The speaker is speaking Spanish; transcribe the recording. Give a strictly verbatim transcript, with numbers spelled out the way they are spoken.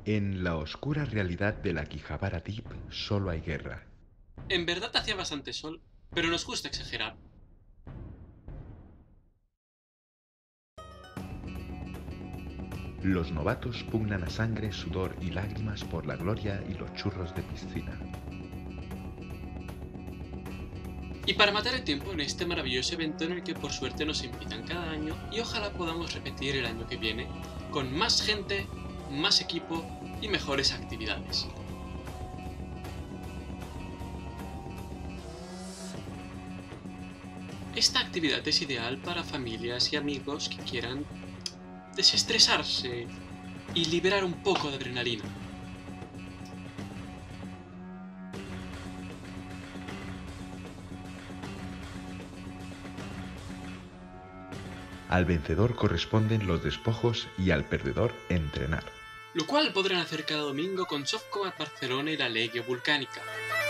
En la oscura realidad de la Quijabara Deep solo hay guerra. En verdad hacía bastante sol, pero nos gusta exagerar. Los novatos pugnan a sangre, sudor y lágrimas por la gloria y los churros de piscina. Y para matar el tiempo en este maravilloso evento en el que por suerte nos invitan cada año y ojalá podamos repetir el año que viene, con más gente, más equipo y mejores actividades. Esta actividad es ideal para familias y amigos que quieran desestresarse y liberar un poco de adrenalina. Al vencedor corresponden los despojos y al perdedor entrenar. Lo cual podrán hacer cada domingo con Softcombat Barcelona y la Legio Vulcánica.